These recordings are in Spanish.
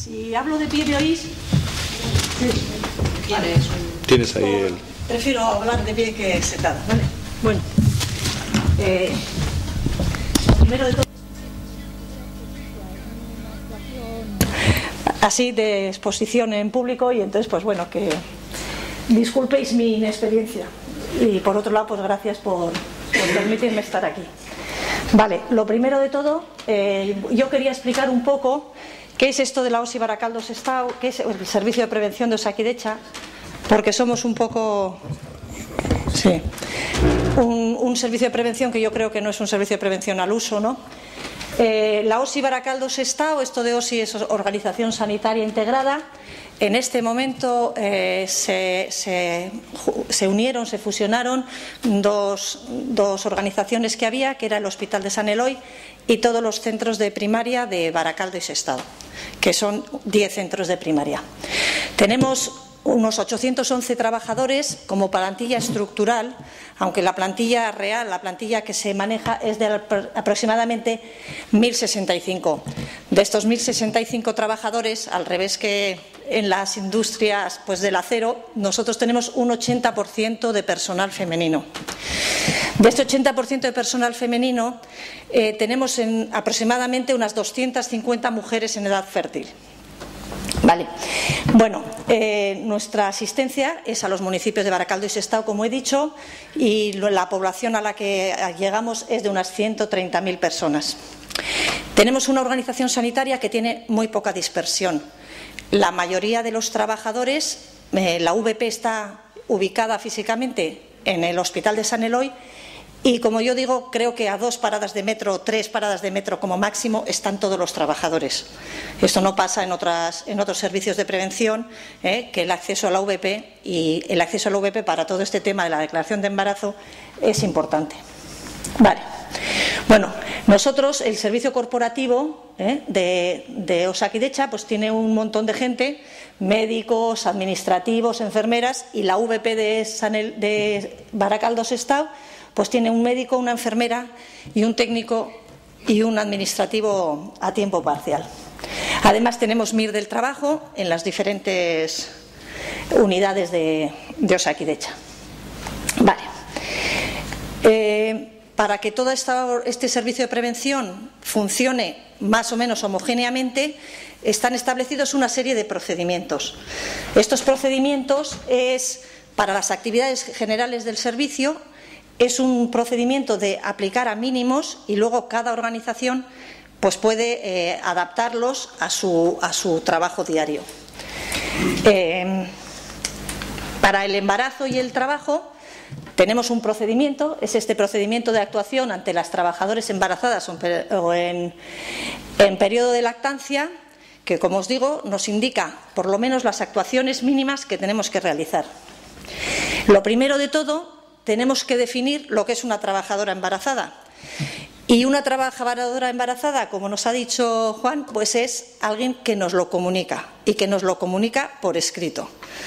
Si hablo de pie, ¿me oís? Sí. Tienes ahí el... Prefiero hablar de pie que sentada, ¿vale? Bueno. Primero de todo, así de exposición en público, y entonces, pues bueno, que disculpéis mi inexperiencia. Y por otro lado, pues gracias por permitirme estar aquí. Vale, lo primero de todo, yo quería explicar un poco qué es esto de la OSI Baracaldo-Sestao, qué es el Servicio de Prevención de Osakidecha, porque somos un poco... Sí, un servicio de prevención que yo creo que no es un servicio de prevención al uso, ¿no? La OSI Baracaldo-Sestao, esto de OSI es Organización Sanitaria Integrada. En este momento se unieron, se fusionaron dos organizaciones que había, que era el Hospital de San Eloy y todos los centros de primaria de Baracaldo y Sestao, que son 10 centros de primaria. Tenemos unos 811 trabajadores como plantilla estructural, aunque la plantilla real, la plantilla que se maneja es de aproximadamente 1.065. De estos 1.065 trabajadores, al revés que en las industrias pues del acero, nosotros tenemos un 80% de personal femenino. De este 80% de personal femenino tenemos aproximadamente unas 250 mujeres en edad fértil. Vale. Bueno, nuestra asistencia es a los municipios de Baracaldo y Sestao, como he dicho, y la población a la que llegamos es de unas 130.000 personas. Tenemos una organización sanitaria que tiene muy poca dispersión. La mayoría de los trabajadores, la VP está ubicada físicamente en el Hospital de San Eloy, y como yo digo, creo que a 2 paradas de metro, 3 paradas de metro como máximo están todos los trabajadores. Esto no pasa en otros servicios de prevención, que el acceso a la VP, y el acceso a la VP para todo este tema de la declaración de embarazo es importante. Vale. Bueno, nosotros, el servicio corporativo de Osakidecha, pues tiene un montón de gente, médicos, administrativos, enfermeras, y la VP de Baracaldo-Sestao pues tiene un médico, una enfermera y un técnico y un administrativo a tiempo parcial. Además tenemos MIR del trabajo en las diferentes unidades de Osakidecha. Vale. Para que todo este servicio de prevención funcione más o menos homogéneamente, están establecidos una serie de procedimientos. Estos procedimientos es para las actividades generales del servicio. Es un procedimiento de aplicar a mínimos, y luego cada organización pues puede adaptarlos a su trabajo diario. Para el embarazo y el trabajo tenemos un procedimiento, es este procedimiento de actuación ante las trabajadoras embarazadas o en periodo de lactancia, que, como os digo, nos indica por lo menos las actuaciones mínimas que tenemos que realizar. Lo primero de todo, tenemos que definir lo que es una trabajadora embarazada. Y una trabajadora embarazada, como nos ha dicho Juan, pues es alguien que nos lo comunica, y que nos lo comunica por escrito.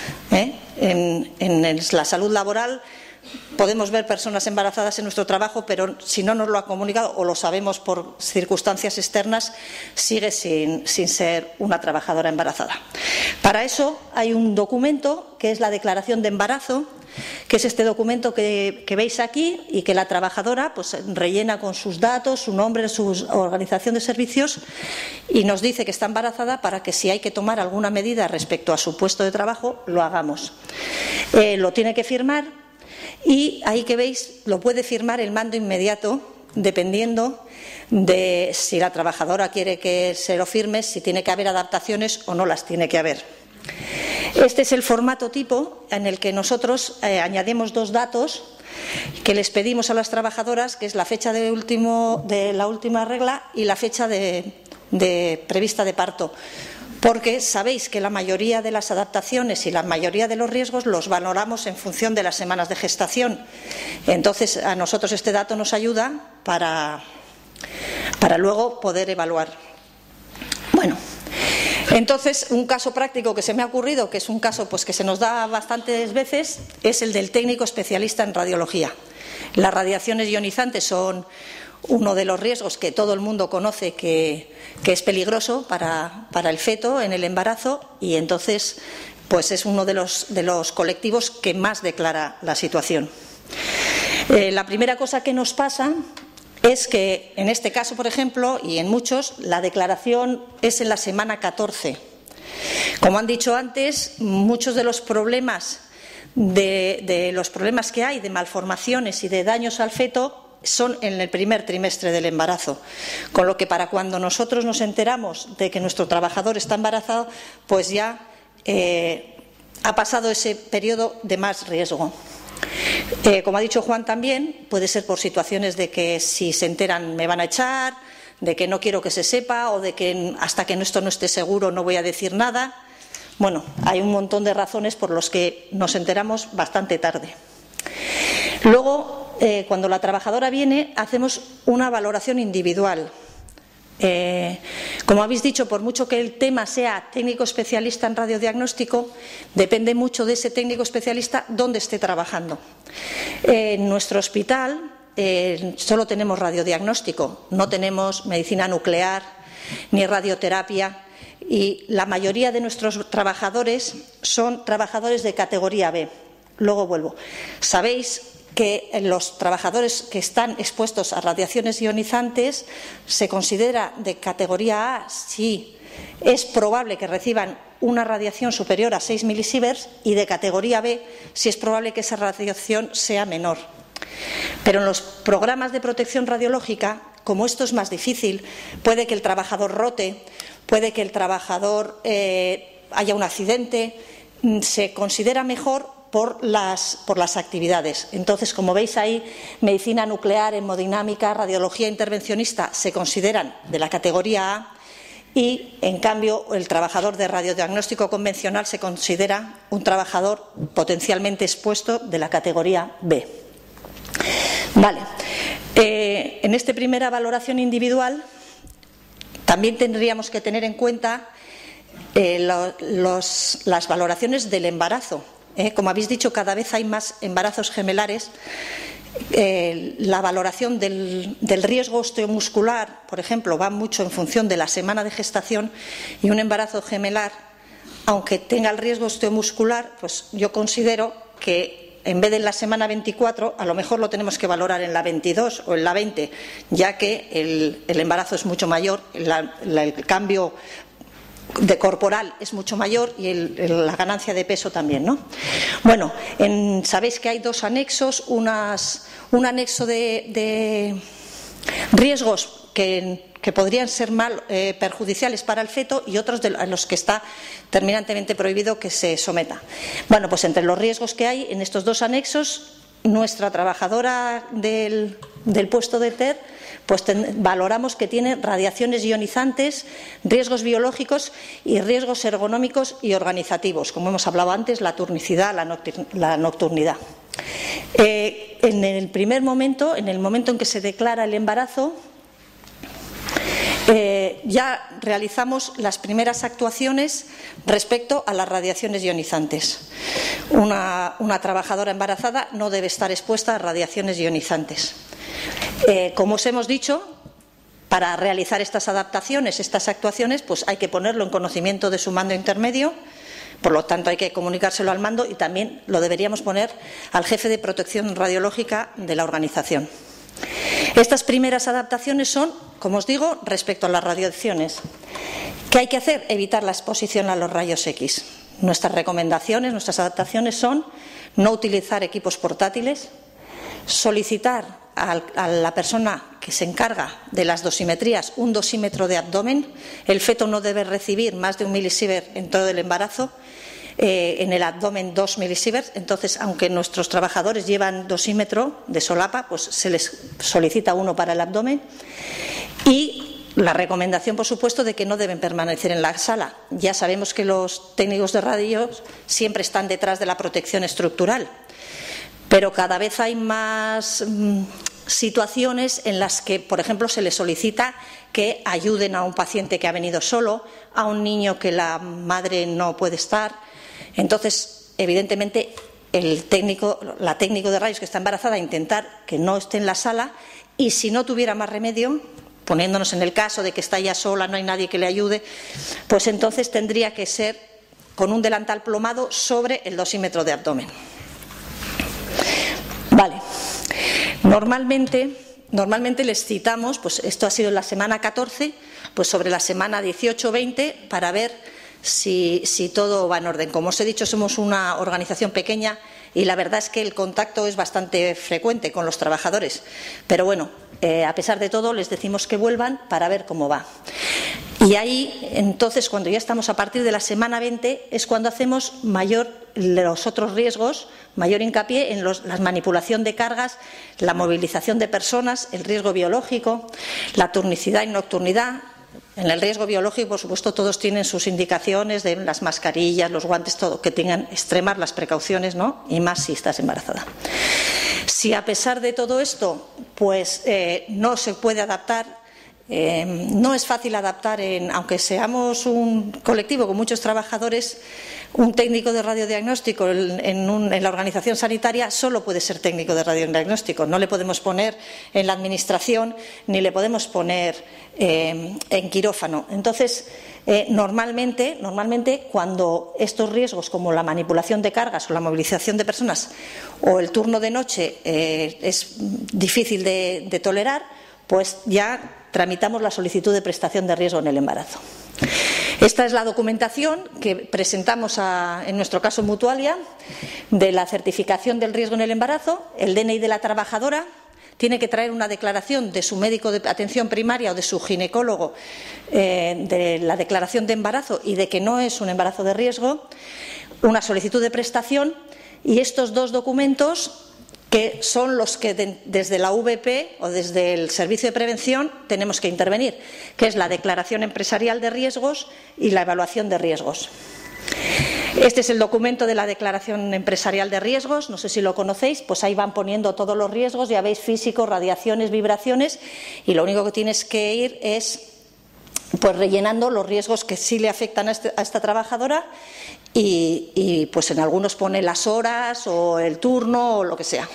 En la salud laboral podemos ver personas embarazadas en nuestro trabajo, pero si no nos lo ha comunicado o lo sabemos por circunstancias externas, sigue sin ser una trabajadora embarazada. Para eso hay un documento que es la declaración de embarazo, que es este documento que veis aquí, y que la trabajadora pues rellena con sus datos, su nombre, su organización de servicios, y nos dice que está embarazada para que, si hay que tomar alguna medida respecto a su puesto de trabajo, lo hagamos. Lo tiene que firmar, y ahí que veis lo puede firmar el mando inmediato, dependiendo de si la trabajadora quiere que se lo firme, si tiene que haber adaptaciones o no las tiene que haber. Este es el formato tipo en el que nosotros añadimos 2 datos que les pedimos a las trabajadoras, que es la fecha de la última regla y la fecha prevista de parto, porque sabéis que la mayoría de las adaptaciones y la mayoría de los riesgos los valoramos en función de las semanas de gestación. Entonces, a nosotros este dato nos ayuda para luego poder evaluar. Bueno. Entonces, un caso práctico que se me ha ocurrido, que es un caso pues que se nos da bastantes veces, es el del técnico especialista en radiología. Las radiaciones ionizantes son uno de los riesgos que todo el mundo conoce que es peligroso para el feto en el embarazo, y entonces pues es uno de los colectivos que más declara la situación. La primera cosa que nos pasa es que en este caso, por ejemplo, y en muchos, la declaración es en la semana 14. Como han dicho antes, muchos de los problemas que hay de malformaciones y de daños al feto son en el primer trimestre del embarazo, con lo que para cuando nosotros nos enteramos de que nuestro trabajador está embarazado, pues ya ha pasado ese periodo de más riesgo. Como ha dicho Juan también, puede ser por situaciones de que si se enteran me van a echar, de que no quiero que se sepa, o de que hasta que esto no esté seguro no voy a decir nada. Bueno, hay un montón de razones por las que nos enteramos bastante tarde. Luego, cuando la trabajadora viene, hacemos una valoración individual. Como habéis dicho, por mucho que el tema sea técnico especialista en radiodiagnóstico, depende mucho de ese técnico especialista dónde esté trabajando. En nuestro hospital solo tenemos radiodiagnóstico, no tenemos medicina nuclear ni radioterapia, y la mayoría de nuestros trabajadores son trabajadores de categoría B. Luego vuelvo. Sabéis que los trabajadores que están expuestos a radiaciones ionizantes se considera de categoría A si es probable que reciban una radiación superior a 6 milisieverts, y de categoría B si es probable que esa radiación sea menor. Pero en los programas de protección radiológica, como esto es más difícil, puede que el trabajador rote, puede que el trabajador haya un accidente, se considera mejor por las actividades. Entonces, como veis ahí, medicina nuclear, hemodinámica, radiología intervencionista se consideran de la categoría A, y en cambio el trabajador de radiodiagnóstico convencional se considera un trabajador potencialmente expuesto de la categoría B. Vale. En esta primera valoración individual también tendríamos que tener en cuenta las valoraciones del embarazo. Como habéis dicho, cada vez hay más embarazos gemelares. La valoración del riesgo osteomuscular, por ejemplo, va mucho en función de la semana de gestación, y un embarazo gemelar, aunque tenga el riesgo osteomuscular, pues yo considero que en vez de en la semana 24, a lo mejor lo tenemos que valorar en la 22 o en la 20, ya que el embarazo es mucho mayor, el cambio de corporal es mucho mayor, y la ganancia de peso también, ¿no? Bueno, sabéis que hay dos anexos, un anexo de riesgos que podrían ser perjudiciales para el feto, y otros a los que está terminantemente prohibido que se someta. Bueno, pues entre los riesgos que hay en estos dos anexos, nuestra trabajadora del puesto de TER, pues valoramos que tiene radiaciones ionizantes, riesgos biológicos y riesgos ergonómicos y organizativos, como hemos hablado antes, la turnicidad, la nocturnidad. En el primer momento, en el momento en que se declara el embarazo, ya realizamos las primeras actuaciones respecto a las radiaciones ionizantes. Una trabajadora embarazada no debe estar expuesta a radiaciones ionizantes. Como os hemos dicho, para realizar estas adaptaciones, estas actuaciones, pues hay que ponerlo en conocimiento de su mando intermedio. Por lo tanto, hay que comunicárselo al mando, y también lo deberíamos poner al jefe de protección radiológica de la organización. Estas primeras adaptaciones son, como os digo, respecto a las radiaciones. ¿Qué hay que hacer? Evitar la exposición a los rayos X. Nuestras recomendaciones, nuestras adaptaciones son no utilizar equipos portátiles, solicitar a la persona que se encarga de las dosimetrías un dosímetro de abdomen. El feto no debe recibir más de 1 milisievert en todo el embarazo, en el abdomen 2 milisieverts. Entonces, aunque nuestros trabajadores llevan dosímetro de solapa, pues se les solicita uno para el abdomen. Y la recomendación, por supuesto, de que no deben permanecer en la sala. Ya sabemos que los técnicos de radio siempre están detrás de la protección estructural, pero cada vez hay más situaciones en las que, por ejemplo, se les solicita que ayuden a un paciente que ha venido solo, a un niño que la madre no puede estar. Entonces, evidentemente, la técnico de rayos que está embarazada, intentar que no esté en la sala, y si no tuviera más remedio, poniéndonos en el caso de que está ella sola, no hay nadie que le ayude, pues entonces tendría que ser con un delantal plomado sobre el dosímetro de abdomen. Vale. Normalmente les citamos, pues esto ha sido en la semana 14, pues sobre la semana 18-20 para ver si todo va en orden. Como os he dicho, somos una organización pequeña y la verdad es que el contacto es bastante frecuente con los trabajadores. Pero bueno, a pesar de todo, les decimos que vuelvan para ver cómo va. Y ahí, entonces, cuando ya estamos a partir de la semana 20, es cuando hacemos los otros riesgos, mayor hincapié en la manipulación de cargas, la movilización de personas, el riesgo biológico, la turnicidad y nocturnidad. En el riesgo biológico, por supuesto, todos tienen sus indicaciones de las mascarillas, los guantes, todo, que tengan extremas las precauciones, ¿no? Y más si estás embarazada. Si a pesar de todo esto, pues no se puede adaptar, no es fácil adaptar, aunque seamos un colectivo con muchos trabajadores, un técnico de radiodiagnóstico en la organización sanitaria solo puede ser técnico de radiodiagnóstico. No le podemos poner en la administración ni le podemos poner en quirófano. Entonces, normalmente cuando estos riesgos como la manipulación de cargas o la movilización de personas o el turno de noche es difícil de tolerar, pues ya tramitamos la solicitud de prestación de riesgo en el embarazo. Esta es la documentación que presentamos en nuestro caso Mutualia de la certificación del riesgo en el embarazo. El DNI de la trabajadora tiene que traer una declaración de su médico de atención primaria o de su ginecólogo de la declaración de embarazo y de que no es un embarazo de riesgo, una solicitud de prestación y estos dos documentos que son los que desde la VP o desde el Servicio de Prevención tenemos que intervenir, que es la declaración empresarial de riesgos y la evaluación de riesgos. Este es el documento de la declaración empresarial de riesgos, no sé si lo conocéis, pues ahí van poniendo todos los riesgos, ya veis físicos, radiaciones, vibraciones, y lo único que tienes que ir es pues rellenando los riesgos que sí le afectan a esta trabajadora y pues en algunos pone las horas o el turno o lo que sea.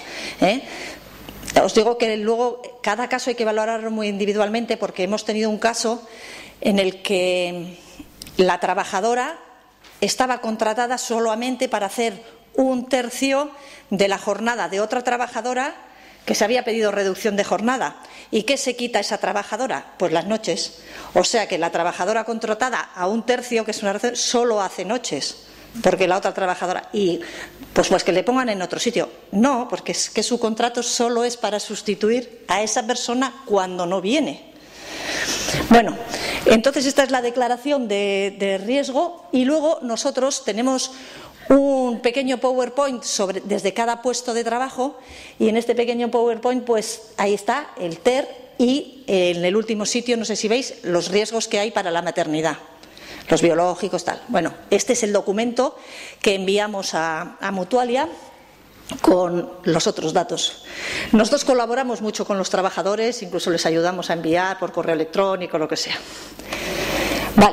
Os digo que luego cada caso hay que valorarlo muy individualmente porque hemos tenido un caso en el que la trabajadora estaba contratada solamente para hacer 1/3 de la jornada de otra trabajadora que se había pedido reducción de jornada. ¿Y qué se quita esa trabajadora? Pues las noches. O sea que la trabajadora contratada a 1/3, que es una razón, solo hace noches, porque la otra trabajadora, y pues que le pongan en otro sitio. No, porque es que su contrato solo es para sustituir a esa persona cuando no viene. Bueno, entonces esta es la declaración de riesgo y luego nosotros tenemos un pequeño PowerPoint desde cada puesto de trabajo y en este pequeño PowerPoint pues ahí está el TER y en el último sitio, no sé si veis, los riesgos que hay para la maternidad, los biológicos, tal. Bueno, este es el documento que enviamos a Mutualia con los otros datos. Nosotros colaboramos mucho con los trabajadores, incluso les ayudamos a enviar por correo electrónico, lo que sea. Vale,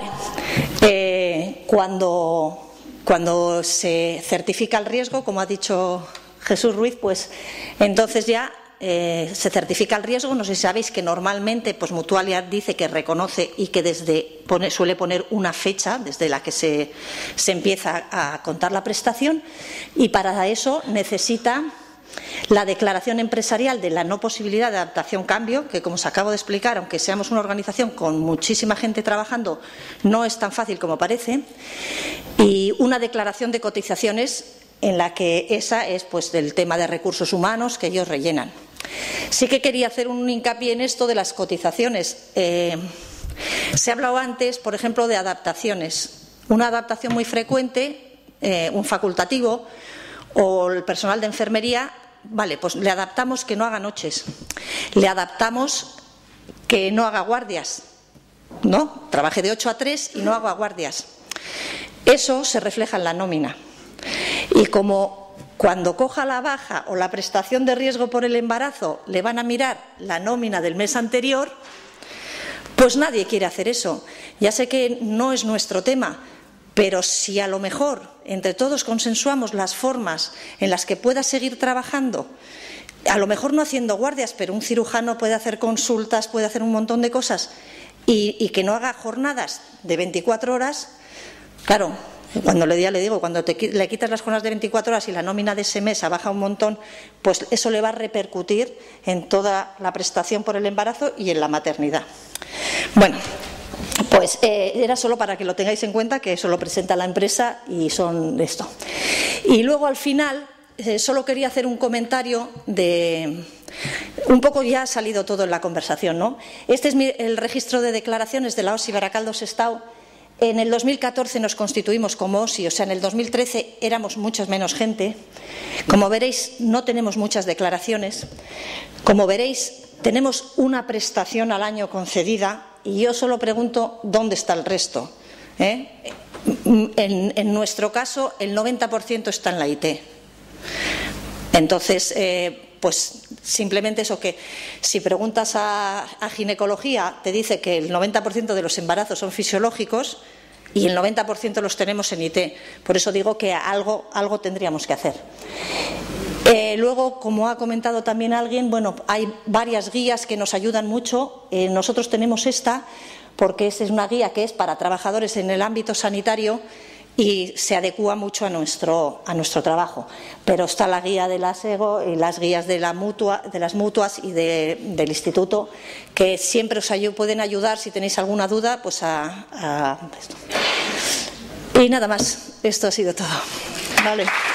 cuando se certifica el riesgo, como ha dicho Jesús Ruiz, pues entonces ya se certifica el riesgo. No sé si sabéis que normalmente pues Mutualia dice que reconoce y que suele poner una fecha desde la que se empieza a contar la prestación y para eso necesita la declaración empresarial de la no posibilidad de adaptación-cambio, que como os acabo de explicar, aunque seamos una organización con muchísima gente trabajando, no es tan fácil como parece, y una declaración de cotizaciones en la que esa es pues del tema de recursos humanos que ellos rellenan. Sí que quería hacer un hincapié en esto de las cotizaciones. Se ha hablado antes, por ejemplo, de adaptaciones. Una adaptación muy frecuente, un facultativo o el personal de enfermería, vale, pues le adaptamos que no haga noches, le adaptamos que no haga guardias, ¿no? Trabaje de 8 a 3 y no haga guardias. Eso se refleja en la nómina. Y como cuando coja la baja o la prestación de riesgo por el embarazo le van a mirar la nómina del mes anterior, pues nadie quiere hacer eso. Ya sé que no es nuestro tema, pero si a lo mejor entre todos consensuamos las formas en las que pueda seguir trabajando a lo mejor no haciendo guardias, pero un cirujano puede hacer consultas, puede hacer un montón de cosas y que no haga jornadas de 24 horas, claro, cuando le digo, cuando le quitas las jornadas de 24 horas y la nómina de ese mes baja un montón, pues eso le va a repercutir en toda la prestación por el embarazo y en la maternidad. Bueno, pues era solo para que lo tengáis en cuenta, que eso lo presenta la empresa y son esto. Y luego al final solo quería hacer un comentario de... Un poco ya ha salido todo en la conversación, ¿no? Este es el registro de declaraciones de la OSI Baracaldo-Sestao. En el 2014 nos constituimos como OSI, o sea, en el 2013 éramos muchas menos gente. Como veréis, no tenemos muchas declaraciones. Como veréis, tenemos una prestación al año concedida y yo solo pregunto dónde está el resto. En nuestro caso, el 90% está en la IT. Entonces, pues simplemente eso, que si preguntas a ginecología te dice que el 90% de los embarazos son fisiológicos y el 90% los tenemos en IT. Por eso digo que algo tendríamos que hacer. Luego, como ha comentado también alguien, bueno, hay varias guías que nos ayudan mucho. Nosotros tenemos esta porque esta es una guía que es para trabajadores en el ámbito sanitario y se adecúa mucho a nuestro trabajo. Pero está la guía de la SEGO y las guías de las mutuas y del instituto, que siempre os pueden ayudar si tenéis alguna duda, pues a esto. Y nada más, esto ha sido todo. Vale.